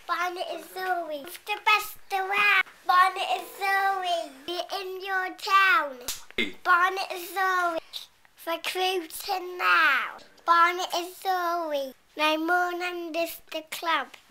Barnet Azzurri, the best around. Barnet Azzurri, in your town. Barnet Azzurri, recruiting now. Barnet Azzurri, no more than this the club.